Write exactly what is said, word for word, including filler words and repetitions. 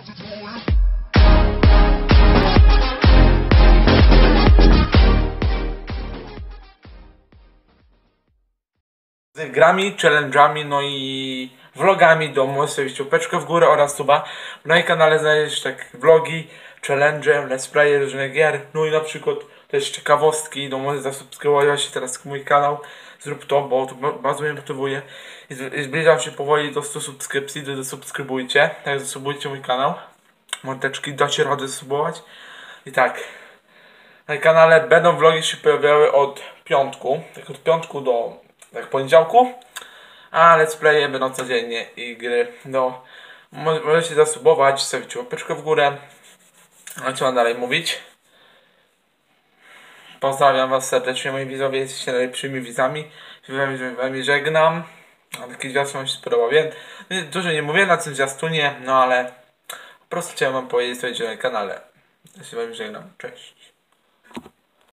Z grami, challenge'ami, no i vlogami do możesz sobie łapeczkę w górę oraz suba. Na jej kanale znajdziesz tak vlogi, challenge, let's play różnych gier, no i na przykład też ciekawostki, no możesz zasubskrybować się teraz mój kanał, zrób to, bo to bardzo mnie motywuje i zbliżam się powoli do stu subskrypcji, to zasubskrybujcie, tak zasubujcie mój kanał, mordeczki, dacie radę subować i tak. Na kanale będą vlogi się pojawiały od piątku, tak od piątku do tak poniedziałku, a let's playe będą codziennie i gry. No, możecie zasubować, stawić łapeczkę w górę. A co mam dalej mówić? Pozdrawiam was serdecznie, moi widzowie, jesteście najlepszymi widzami. Z wami żegnam. A taki zwiastun wam się spodobał, wiem. Dużo nie mówię na tym zwiastunie, no ale po prostu chciałem wam powiedzieć, co idzie na kanale. Ja się z wami żegnam. Cześć.